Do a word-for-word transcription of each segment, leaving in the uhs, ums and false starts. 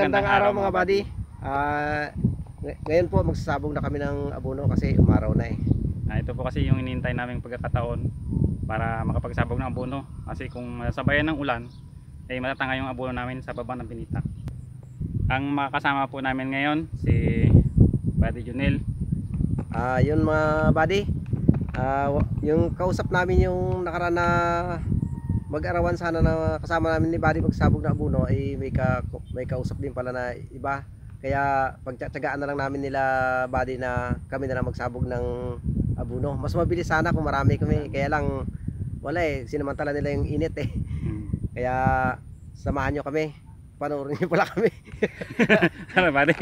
magandang araw mga buddy. Ah, ng- ngayon po magsasabog na kami ng abono kasi umaraw na eh. Ah, ito po kasi yung inintay naming pagkakataon para makapagsabog ng abono. Kasi kung sabayan ng ulan, ay matatanga yung abono namin sa baba ng pinita. Ang makakasama po namin ngayon si Buddy Junel. Ah, yun mga buddy. Ah, wa- yung kausap namin yung nakaraan na mag-arawan sana na kasama namin ni buddy magsabog na abono ay may ka, may kausap din pala na iba. Kaya pagtsatsagaan na lang namin nila buddy na kami na lang magsabog ng abono. Mas mabilis sana kung marami kami. Kaya lang wala eh, sinamantala nila yung init eh. Hmm. Kaya samahan nyo kami. Panoorin nyo pala kami. Ano Buddy?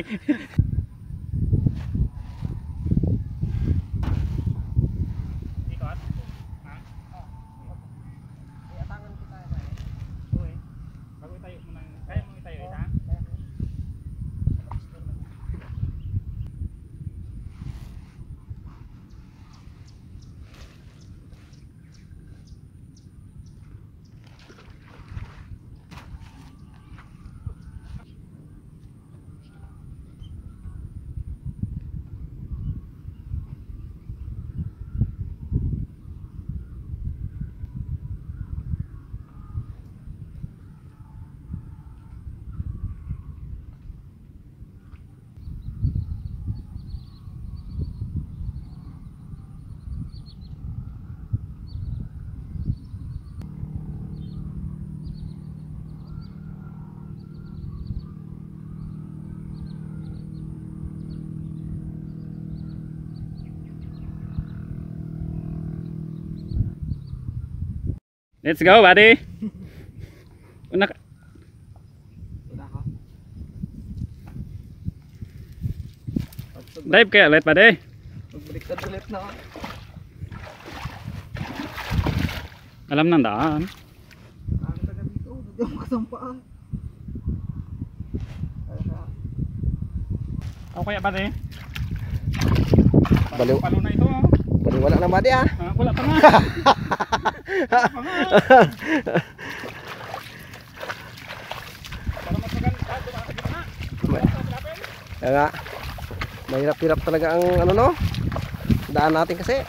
Let's go, Buddy. Una ka. Dive kaya ulit, Buddy. Magbaliktad ulit na ako. Alam ng daan. Ang taga dito, hindi ako makasampaan. Ako kaya, Buddy. Baliw. Palo na ito. Oh. Baliwala ng buddy ah. Ah, wala pa nga. Para matagal tayo na. Kaya nga, mahirap-hirap talaga ang ano no, daan natin kasi.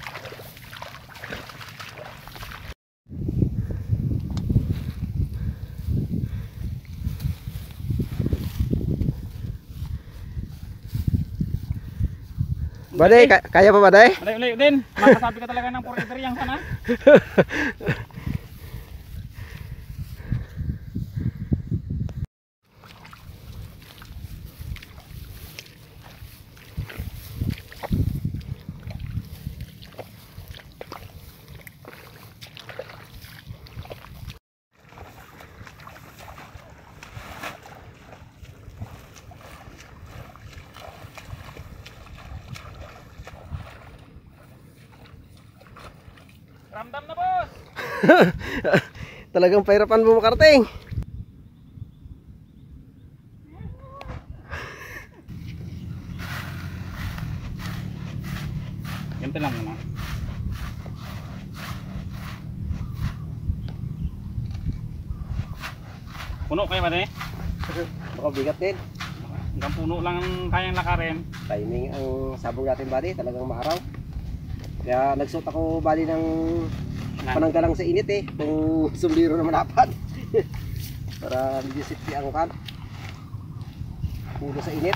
Baday, ka- kaya pa baday? Ulayo-ulayo din. Makasabi ka talaga ng forever yang sana. Ramdam na, boss. Talagang pahirapan mo makarating. Ganito lang muna. Puno kayo ba eh? Baka bigat din. Hanggang puno lang ang kayang lakarin. Timing ang sabog natin buddy, talagang maaraw. Kaya nagsuot ako buddy ng pananggalang sa init eh, kung sumliro naman dapat. Para medyo safety ang kan. Puno sa init.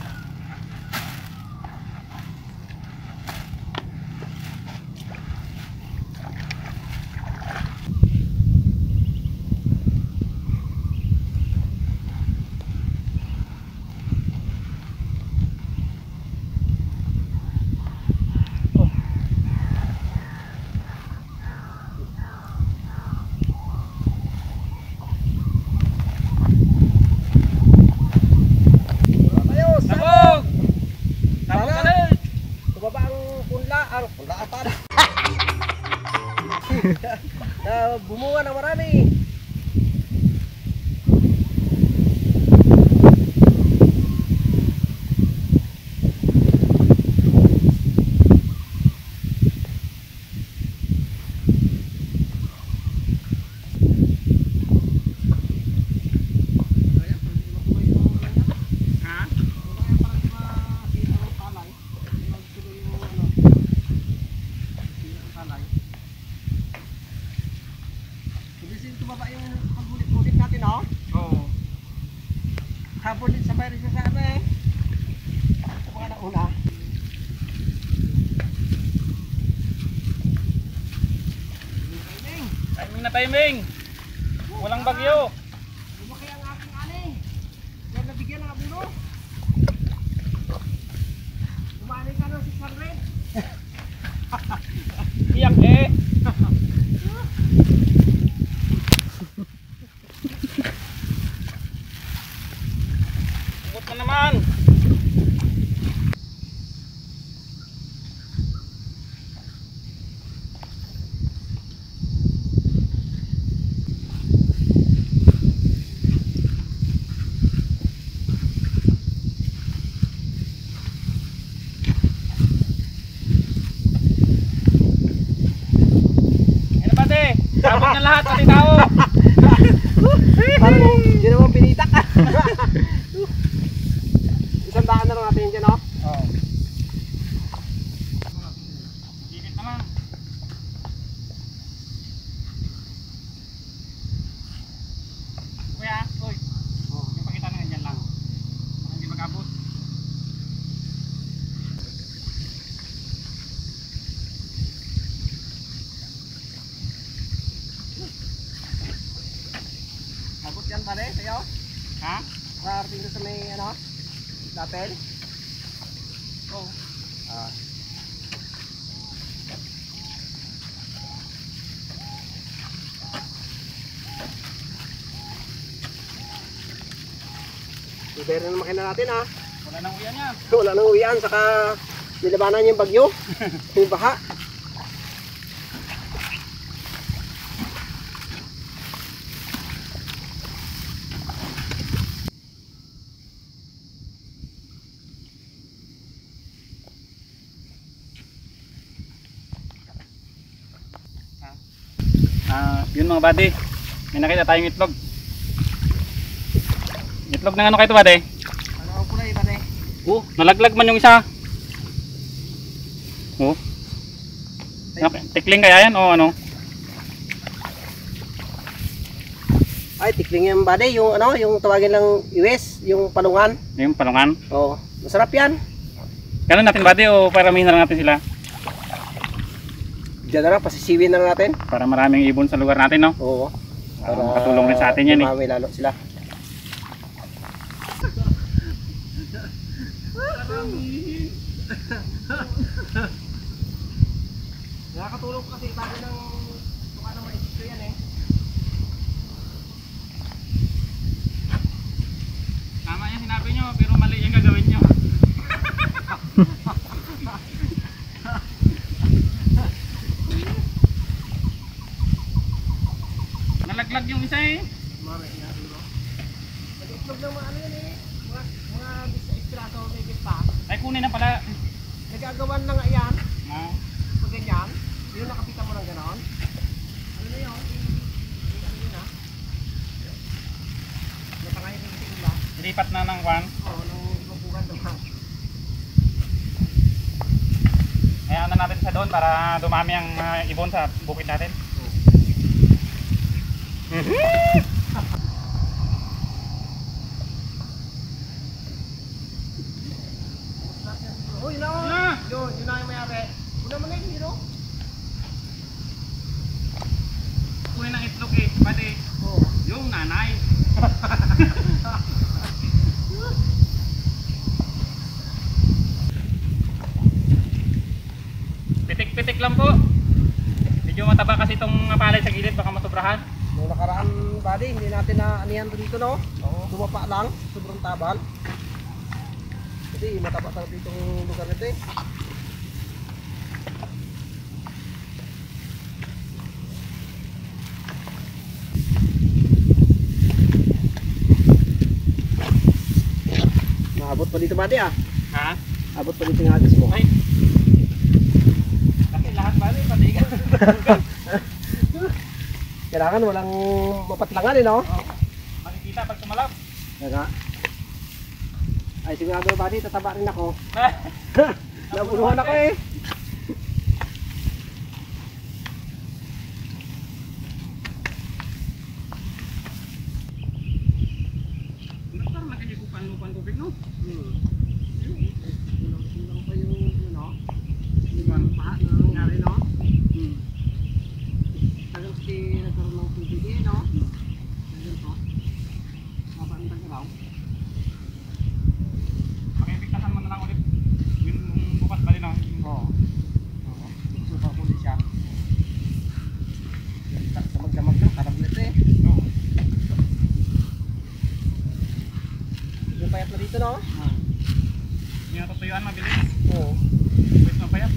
Sabog! Sabog ka na! Tumaba ang punla, ang punla apan. Na bumunga na marami. timing. Walang bagyo. Lumaki ang aking ani. Yan nabigyan ng abuno. Umani ka na si Sarren. Iyak eh. Huwag mo naman. Ano ba te? Sabog na lahat pati tao. Parang yun naman pinitak. Isang daan na lang natin yun dyan, no? Oo. Gigit naman. Kuya, uy. Oh, yung pakita na ganyan lang. Baka hindi mag-abot. Abot yan pare, sa'yo? Ha? Nakarating doon sa may, ano? Dapel? Oo. Ah. Iberi na makina natin, ha? Wala nang uyan yan. Wala nang uwian, saka nilabanan yung bagyo. Yung baha. Ah, yun mga buddy. May nakita tayong itlog. Itlog ng ano kayo ito buddy? Ano ang kulay, pare? Oh, nalaglag man yung isa. Oh. Okay. Tikling kaya yan o ano? Ay, tikling yung bade, yung ano, yung tawagin lang U S, yung palungan. Yung palungan. Oo, masarap yan. Ganun natin buddy o paramihin na lang natin sila? Diyan na lang, pasisiwin na lang natin. Para maraming ibon sa lugar natin no? Oo. Para makatulong rin sa atin yan eh. dumami lalo sila. Nakakatulong kasi bago ng mukha ng maisip yan eh. Tama yan sinabi nyo pero mali yung gagawin nyo. Nalaglag yung isa eh. Mara, inadulo. Nag-itlog ng mga ano yan eh. Mga, mga bisa espirato may pa. Ay kunin na pala. Nagagawan na nga yan. Ah, Pag ganyan, yung nakapita mo ng ganon. Ano na yun? Yung ano yun ah. Natangayin yung tingin ba? lipat na ng kwan. Oo, nung ibabugan naman. Hayaan na natin sa doon para dumami ang uh, ibon sa bukid natin. Oh, yun na oh. Ah! Yun, yun na yung mayari. Una mo na yung hero. Kunin ng itlog eh, pati Oo. yung nanay. Pitik-pitik lang po. Medyo mataba kasi itong palay sa gilid, baka matubrahan. Nung nakaraan, buddy, hindi natin na anihan dito, no? Oo. Tumapa lang, sobrang tabal. Kasi mataba talaga itong lugar nito eh. Maabot pa dito, buddy ah. Ha? Abot pa dito yung hagas mo. Ay. Kasi lahat ba rin, pati ka. Kailangan walang mapatlangan eh, no? Makikita pag tumalab. Kaya ay sigurado buddy, tataba rin ako. Nabunuhan ako eh. Parang nakikikupan-lupan tubig, no? Hmm. Kulang pa yung ano, yung paha na nangyari, no? Hmm. Tagal kasi nagkaroon ng Yung tutuyuan mabilis. Oo. Wait mo pa yan.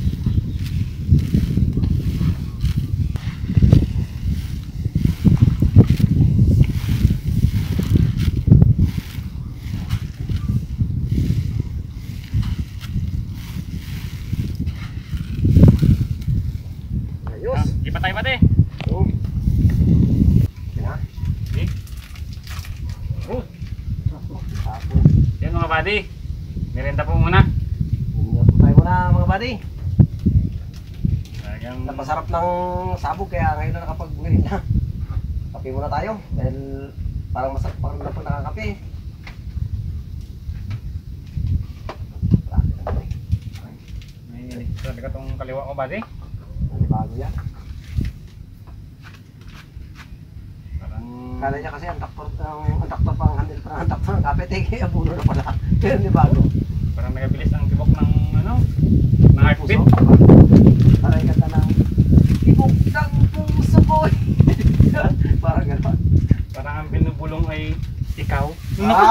Ayos. Ah, di pa tayo pati. Oo. Yan. Okay. Oh, Tapos, yan mga buddy. Merenda po muna. ingat po tayo muna mga buddy. Talagang Napasarap ng sabog kaya ngayon na nakapag-merinda. Kape muna tayo dahil parang masarap pa rin na pag nakakape. may sabi ka tong kaliwa ko buddy. Ano bago yan? Parang Kala niya kasi ang taktor ang, ang taktor pang handle pa ang taktor ng kape teke abuno na pala. Pero hindi bago. parang nagabilis ang tibok ng ano, ng heartbeat. Parang yung ganda ng tibok ng puso ko. Parang gano'n. Parang ang binubulong ay ikaw. Ah!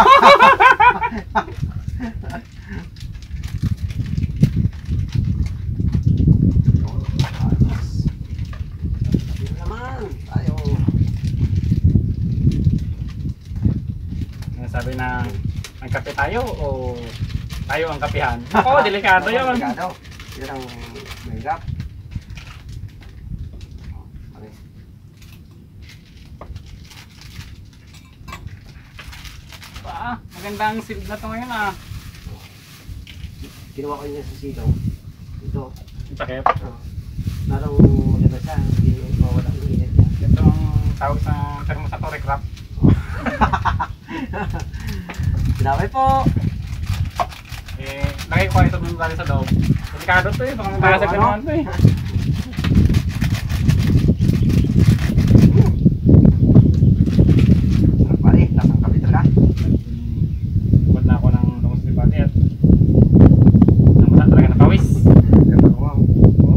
Ayun naman tayo. Sabi na ang kape tayo o tayo ang kapihan. Oo, delikado yun. Delikado. Yun ang mahirap. Okay. Ba, magandang silid na to ngayon ah. Ginawa ko niya sa sigaw. Ito. Ang takip. Oh. Larang maganda siya. Hindi mawala ang init niya. Ito ang tawag sa termo sa Torre Crap. Sinaway po. Eh, lagay ko ito dun dali sa loob. Delikado to eh, baka matasag na Ano? naman to eh. Sarap pare. Lasang kape talaga. Bukod na ako ng lungus ni Pati at namula talaga ng pawis. Ganda ko nga. Oh,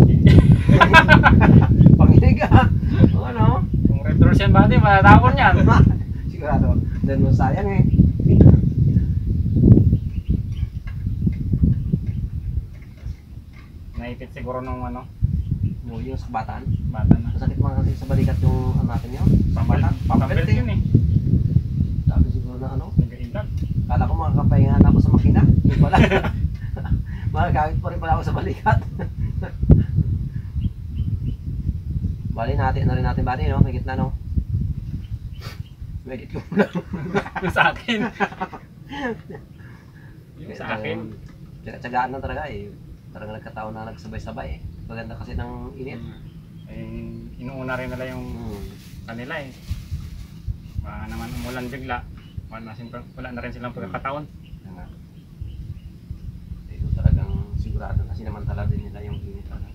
Panginig ah. O ano? kung red doors yan Pati, matatapon yan. Sigurado. Dahil mo sayang eh. Naipit siguro nung ano, No, yung sa bataan. bata na. Masakit mga kasi sa balikat yung ano natin yun. Pambal, pambal Pambal yun eh. Sabi siguro na ano. Nag-iingat. Kala ko makakapahinga na ako sa makina. Yung pala. Magagamit pa rin pala ako sa balikat. Bali natin, ano rin natin bali no? May gitna no? May git ko lang. Yung sa akin. Yung sa akin. Tsaga-tsagaan lang talaga eh. Talagang nagkataon na nagsabay-sabay eh. Maganda kasi ng init. Eh, inuuna rin nila yung Hmm. kanila eh. Baka naman umulan bigla. Wala, siyempre, wala na rin silang pagkakataon. Yan nga. Ito talagang sigurado na sinamantala din nila yung init talaga.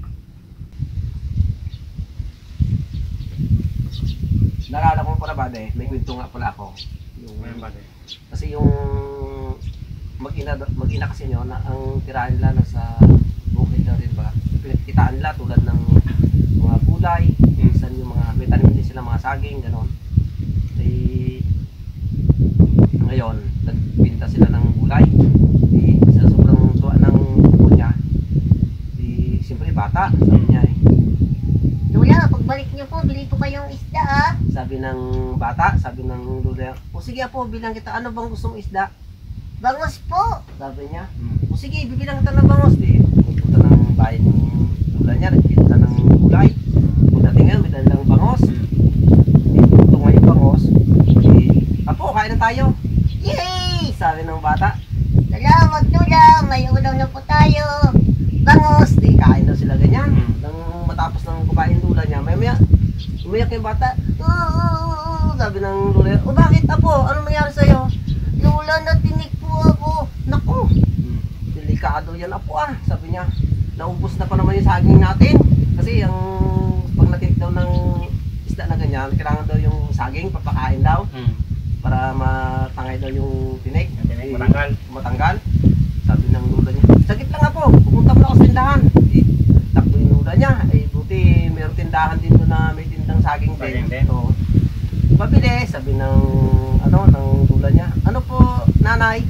Naalala ko pala ba eh, may kwento nga pala ako. Yung, Ngayon ba din? kasi yung mag-ina, mag-ina kasi nyo na ang tirahan nila nasa bukid na rin ba? Pinagkitaan nila tulad ng mga gulay, minsan yung mga, may tanim din sila mga saging, gano'n. Eh, ngayon, nagbinta sila ng gulay. Eh, sa sobrang tuwa ng buko niya, eh, siyempre bata, sabi niya eh. Lola, pagbalik niyo po, bili po kayong isda ah. Sabi ng bata, sabi ng lula, o sige po, bilang kita, ano bang gusto mong isda? Bangos po. Sabi niya, Hmm. o sige, bibilang kita ng bangos. Di, pupunta ng bahay ng lula niya, nagpinta ng gulay. Pagdating ngayon, may dalang bangos. Di, puto nga yung bangos. Di, apo, kain na tayo. Yay! Sabi ng bata, Salamat Lola, may ulam na po tayo. Bangos. di, kain daw sila ganyan. Hmm. Nang matapos ng kumain ng lula niya, may maya, umiyak yung bata. "Oo," sabi ng lula, o bakit apo, anong nangyari sa'yo? Lola, natinig po ako. Naku, delikado yan apo ah, sabi niya. Naubos na pa naman yung saging natin. Kasi ang pag natik daw ng isda na ganyan, kailangan daw yung saging, papakain daw Hmm. para matangay daw yung tinik. Yung tinik, matanggal. Matanggal. Sabi ng lula niya, sagit lang apo, pupunta mo na ako sa tindahan. Eh, takbo yung lula niya. Eh, buti mayroong tindahan din doon na may tindang saging din. Saging din. So, pabili, sabi ng ano, ng lula niya. Ano po, nanay?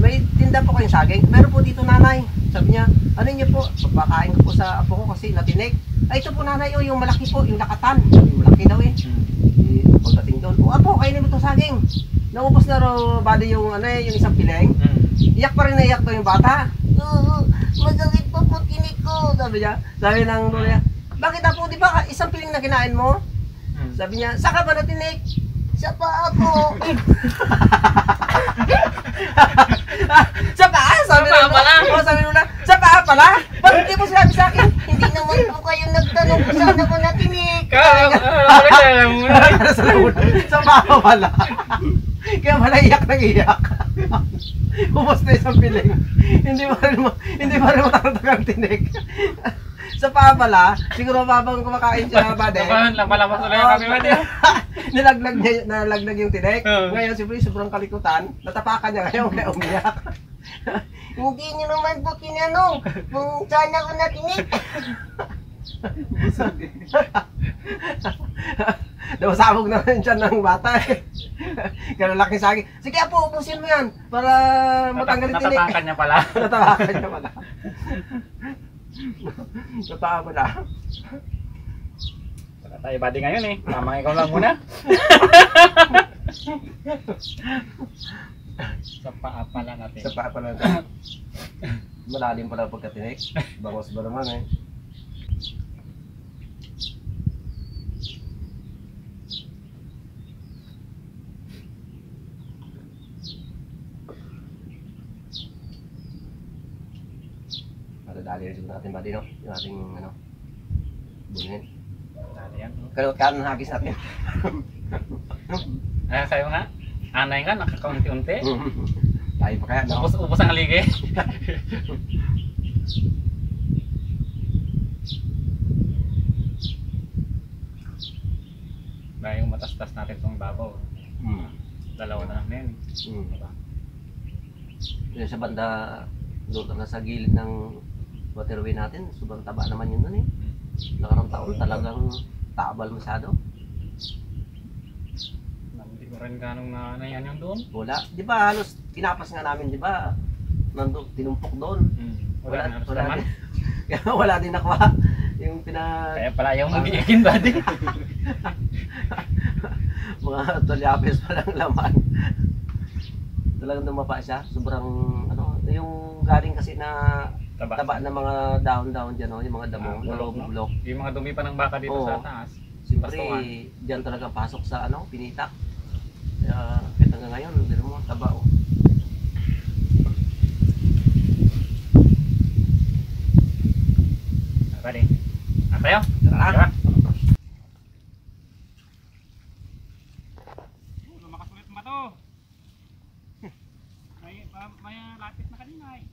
may tinda po kayong saging. Meron po dito nanay. Sabi niya, ano niyo po? Pagpakain ko po sa apo ko kasi natinik. Ay, ito po nanay, oh, yung malaki po, yung lakatan. Yung malaki daw eh. Eh, pagdating doon, oh apo, kainin mo itong saging. Naubos na raw bali yung, ano, eh, yung isang piling. Iyak pa rin na iyak daw yung bata. Oo, masakit pa po tinik ko. Sabi niya, sabi ng lola niya, bakit apo, di ba isang piling na kinain mo? Sabi niya, saka ba natinik? Sa paa po. Sa paa? Sabi Sa paa pala. Oh, sabi nila, sa paa pala? Bakit di mo sinabi sa akin? Hindi naman po kayo nagtanong kung saan ako natinig. Sa paa pala. Kaya pala iyak nang iyak. Ubos na isang piling. Hindi pa rin ma- hindi pa rin matatagal ang tinik. Sa paa pala, siguro babang kumakain siya ba de? Lampalapas ulit yung kami ba Nilaglag niya, nalaglag yung tinik. Oo. Ngayon, siyempre, sobrang kalikutan. Natapakan niya ngayon, kaya umiyak. Hindi niyo naman po tinanong kung saan ako natinig. Nawasabog na rin siya ng bata eh. Kaya laki sa akin. Sige po, ubusin mo yan para matanggal yung tinik. Natapakan niya pala. Natapakan niya pala. Natapakan pala. Wala tayo buddy ngayon eh. Mamang ikaw lang muna. Sa paa pala natin. Sa paa pala. Malalim pala pagkatinik. Bangos ba naman eh. Dali rin siguro natin ba din, no? Yung ating, ano, bunin. Dali yan. Kalot ka ng hagis natin. Ayan sa'yo nga. Anay nga, nakakaunti-unti. Tayo pa kaya, no? Ubus, ubus ang aligi. Dahil yung matastas natin itong babaw. Mm. Dalawa na lang na yun. Mm. Diba? Yung sa banda, doon na sa gilid ng waterway natin, sobrang taba naman yun nun eh. Nakarang taon talagang tabal masyado. Hindi ko rin ganong na, na yan yung doon. Wala. Di ba halos kinapas nga namin, di ba? Nandun, tinumpok doon. Hmm. Wala, Wala, wala, naman. din. Kaya wala din nakuha. Yung pina... Kaya pala yung mag-iikin buddy. mga tulyapes pa lang laman. Talagang dumapa siya. Sobrang, ano, yung galing kasi na Taba. taba ng mga dahon-dahon dyan, no? Yung mga damo, Ah, na bulok, no? bulok. Yung mga dumi pa ng baka dito Oo. sa taas. Siyempre, Bastongan. dyan talaga pasok sa, ano, pinitak. Kaya, kahit hanggang ngayon, hindi mo, taba, oh. Buddy. Ah, tayo. Tara. Tara. Lumakas ulit ba to? May, may lapis na kanina eh.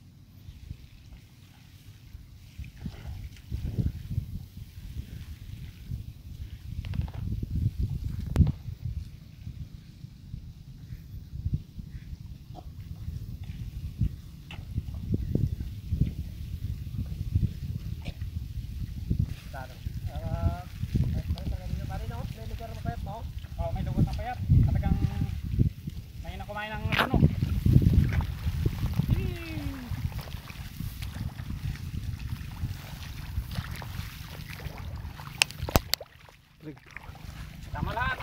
Oh, may dugot na payat. Talagang may na kumain ng ano. Tama lahat.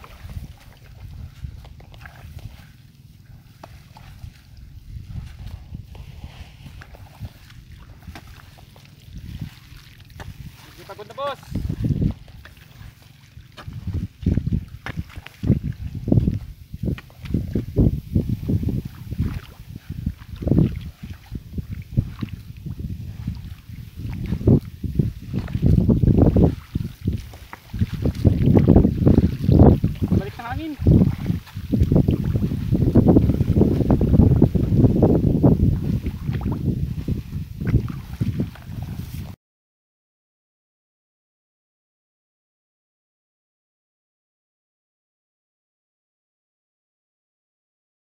Pagod na boss.